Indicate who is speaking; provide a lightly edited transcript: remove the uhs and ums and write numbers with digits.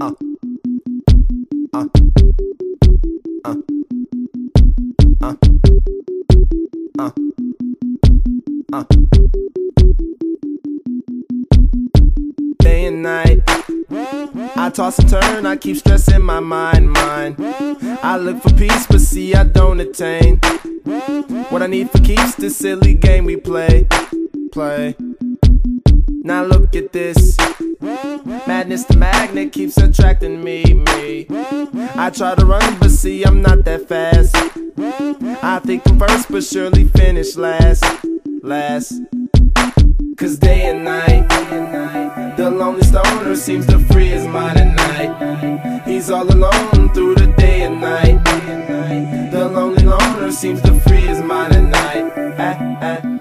Speaker 1: uh, uh, uh, uh, uh, uh. Day and night, I toss and turn, I keep stressing my mind. I look for peace, but see I don't attain what I need for keeps this silly game we play. Now look at this madness, the magnet keeps attracting me. I try to run, but see I'm not that fast. I think I'm first, but surely finish last. Cause day and night, the lonely stoner seems to free his mind at night. He's all alone through the day and night. The lonely loner seems to free his mind at night.